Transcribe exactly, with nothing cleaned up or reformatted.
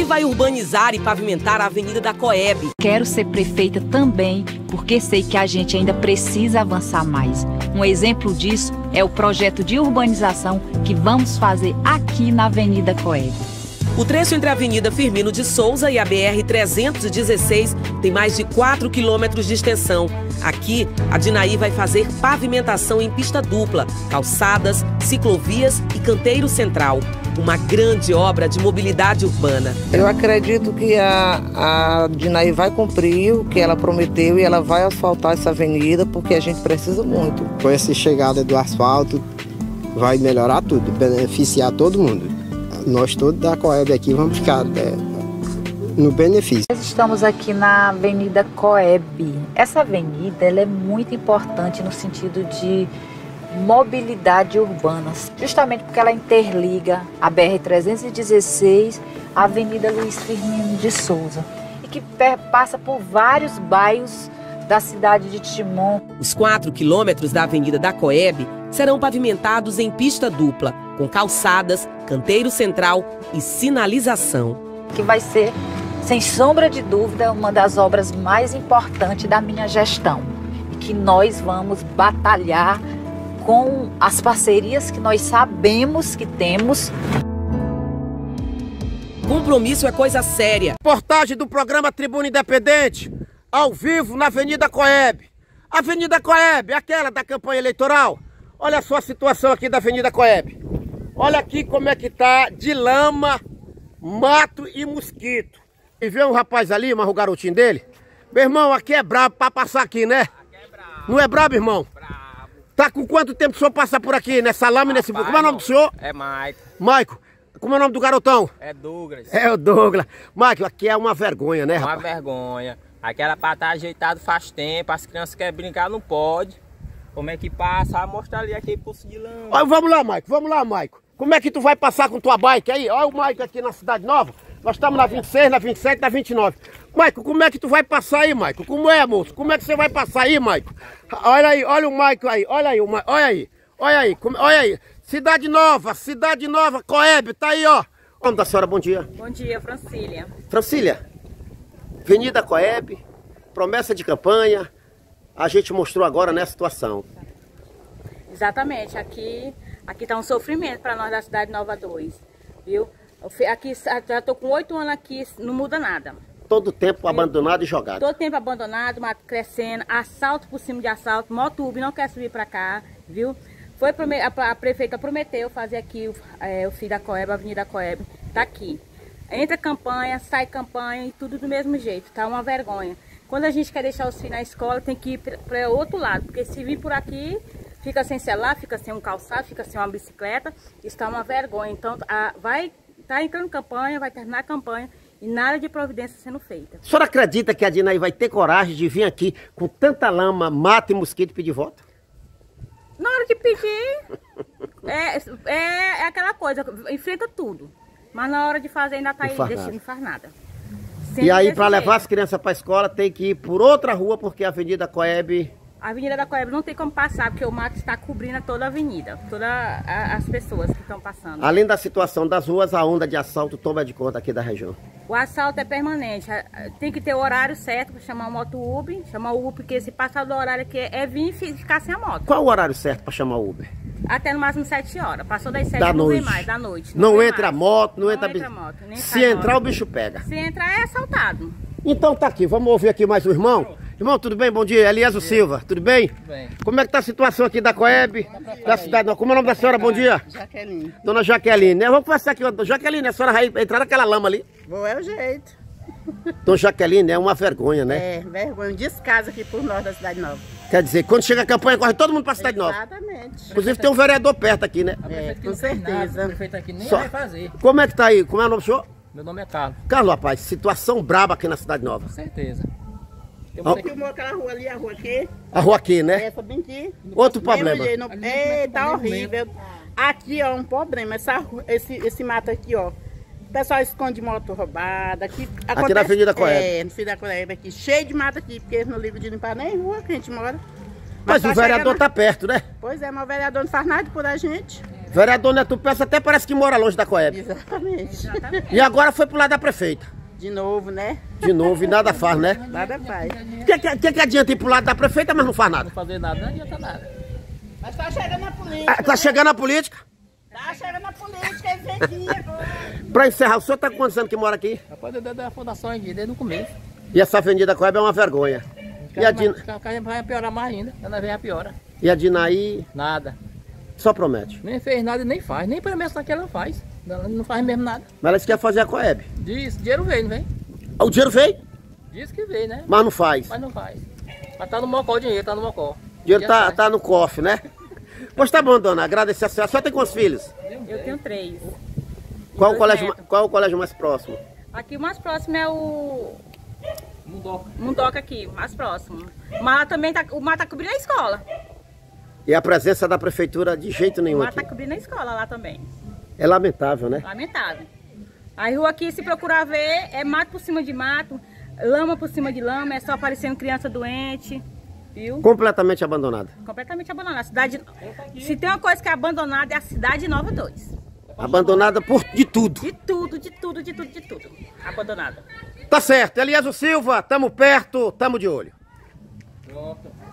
vai urbanizar e pavimentar a Avenida da Coeb. Quero ser prefeita também, porque sei que a gente ainda precisa avançar mais. Um exemplo disso é o projeto de urbanização que vamos fazer aqui na Avenida Coeb. O trecho entre a Avenida Firmino de Souza e a B R trezentos e dezesseis tem mais de quatro quilômetros de extensão. Aqui, a Dinaí vai fazer pavimentação em pista dupla, calçadas, ciclovias e canteiro central. Uma grande obra de mobilidade urbana. Eu acredito que a, a Dinaí vai cumprir o que ela prometeu e ela vai asfaltar essa avenida, porque a gente precisa muito. Com essa chegada do asfalto, vai melhorar tudo, beneficiar todo mundo. Nós todos da Coeb aqui vamos ficar é, no benefício. Nós estamos aqui na Avenida Coeb. Essa avenida ela é muito importante no sentido de mobilidade urbana, justamente porque ela interliga a B R trezentos e dezesseis à Avenida Luiz Firmino de Souza e que passa por vários bairros da cidade de Timon. Os quatro quilômetros da Avenida da Coeb serão pavimentados em pista dupla, com calçadas, canteiro central e sinalização. Que vai ser, sem sombra de dúvida, uma das obras mais importantes da minha gestão. E que nós vamos batalhar com as parcerias que nós sabemos que temos. Compromisso é coisa séria. Reportagem do programa Tribuna Independente, ao vivo na Avenida Coeb. Avenida Coeb, aquela da campanha eleitoral. Olha só a situação aqui da Avenida Coeb. Olha aqui como é que tá de lama, mato e mosquito. E vê um rapaz ali, mas o garotinho dele. Meu irmão, aqui é brabo pra passar aqui, né? Aqui é brabo. Não é brabo, irmão? Brabo. Tá com quanto tempo o senhor passa por aqui, nessa lama e nesse... Como é o nome do senhor? É Maico. Maico. Como é o nome do garotão? É Douglas. É o Douglas. Maico, aqui é uma vergonha, né, rapaz? Uma vergonha. Aqui era pra estar ajeitado faz tempo, as crianças querem brincar, não pode. Como é que passa? Ah, mostra ali aquele poço de lama. Olha, vamos lá, Maico, vamos lá, Maico. Como é que tu vai passar com tua bike aí? Olha o Maico aqui na Cidade Nova. Nós estamos na vinte e seis, na vinte e sete, na vinte e nove. Maico, como é que tu vai passar aí, Maico? Como é, moço? Como é que você vai passar aí, Maico? Olha aí, olha o Maico aí, olha aí, olha aí, olha aí, olha aí. Cidade Nova, Cidade Nova, Coeb, tá aí, ó. O nome da senhora, bom dia. Bom dia, Francília. Francília, Avenida Coeb, promessa de campanha, a gente mostrou agora nessa situação. Exatamente, aqui aqui está um sofrimento para nós da Cidade Nova dois, viu? Aqui, já estou com oito anos aqui, não muda nada. Todo tempo abandonado e jogado. Todo tempo abandonado, mato crescendo, assalto por cima de assalto, moto não quer subir para cá, viu? Foi, a, a prefeita prometeu fazer aqui o, é, o fio da Coeb, a Avenida Coeb, tá aqui. Entra campanha, sai campanha e tudo do mesmo jeito, tá uma vergonha. Quando a gente quer deixar os filhos na escola, tem que ir para outro lado, porque se vir por aqui, fica sem celular, fica sem um calçado, fica sem uma bicicleta, isso tá uma vergonha. Então, a, vai tá entrando campanha, vai terminar a campanha e nada de providência sendo feita. A senhora acredita que a Dinaí vai ter coragem de vir aqui com tanta lama, mato e mosquito e pedir voto? Na hora de pedir, é, é, é aquela coisa, enfrenta tudo. Mas na hora de fazer ainda tá aí, deixa, não faz nada. Sempre e aí para levar as crianças para a escola tem que ir por outra rua, porque a Avenida Coeb... A Avenida da Coeb não tem como passar, porque o mato está cobrindo toda a avenida, todas as pessoas que estão passando. Além da situação das ruas, a onda de assalto toma de conta aqui da região. O assalto é permanente, tem que ter o horário certo para chamar o moto Uber, chamar o Uber, porque se passar do horário aqui é vir e ficar sem a moto. Qual o horário certo para chamar o Uber? Até no máximo sete horas, passou das sete da não noite. vem mais, da noite. Não, não entra mais. moto, não, não entra... entra moto. Nem se entrar moto. O bicho pega. Se entrar é assaltado. Então tá aqui, vamos ouvir aqui mais o irmão. Irmão, tudo bem? Bom dia, Eliezer Silva, tudo bem? Tudo bem. Como é que tá a situação aqui da Coeb, da cidade? Como é o nome da senhora? Bom dia. Jaqueline. Dona Jaqueline, né? Vamos passar aqui, Jaqueline, a senhora vai entrar naquela lama ali. Vou, é o jeito. Dona Jaqueline, é uma vergonha, né? É, vergonha, descaso aqui por nós da Cidade Nova. Quer dizer, quando chega a campanha, corre todo mundo pra Cidade Nova. Exatamente. Inclusive tem um vereador perto aqui, né? É, com certeza. O prefeito aqui nem Só... vai fazer. Como é que tá aí? Como é o nome do senhor? Meu nome é Carlos. Carlos, rapaz, situação braba aqui na Cidade Nova. Com certeza. Você filmou aquela rua ali, a rua aqui? A rua aqui, né? Essa bem aqui. Outro problema. Jeito, não... É, tá horrível. Aqui, ó, um problema. Essa, esse, esse mato aqui, ó. O pessoal esconde moto roubada. Aqui, acontece... aqui na Avenida Coeb. É, no fim da Coeb aqui. Cheio de mato aqui, porque eles não ligam de limpar nem rua que a gente mora. Mas, mas tá o vereador chegando... tá perto, né? Pois é, mas o vereador não faz nada por a gente. Vereador Neto Peça até parece que mora longe da Coeb. Exatamente. E agora foi pro lado da prefeita. De novo, né? De novo, e nada faz, né? Nada faz. O que, que, que, que adianta ir pro lado da prefeita, mas não faz nada? Não fazer nada, não adianta nada. Mas tá chegando a política. Ah, tá chegando a política? Tá chegando a política, eles vêm aqui agora. Pra encerrar, o senhor tá com quantos anos que mora aqui? Rapaz, desde da fundação aqui, desde o começo. E essa Avenida Coeb é uma vergonha. E a, Dina... vai piorar mais ainda, ela vem a piora. e a Dinaí Nada. só promete. Nem fez nada e nem faz. Nem promessa que ela faz. Ela não faz mesmo nada. Mas ela disse que ia fazer a Coeb. Diz, dinheiro veio, não vem? O dinheiro veio, Diz que veio, né? mas não faz. Mas não faz. Mas tá no mocó o dinheiro, tá no mocó. O dinheiro tá, faz. tá no cofre, né? Pois tá bom, dona. Agradecer a senhora. A senhora tem quantos filhos? Eu tenho três. Qual o, dois colégio, netos. ma- qual o colégio mais próximo? Aqui o mais próximo é o Mundoca. Mundoca aqui, mais próximo. Mas lá também tá, o mar tá cobrindo a escola. E a presença da prefeitura de jeito O nenhum mar aqui. tá cobrindo a escola lá também. É lamentável, né? Lamentável. A rua aqui, se procurar ver, é mato por cima de mato, lama por cima de lama, é só aparecendo criança doente, viu? Completamente abandonada. Completamente abandonada. A cidade, se tem uma coisa que é abandonada, é a cidade Nova dois. Abandonada por de tudo. De tudo, de tudo, de tudo, de tudo. Abandonada. Tá certo. Eliezer Silva, tamo perto, tamo de olho. Pronto.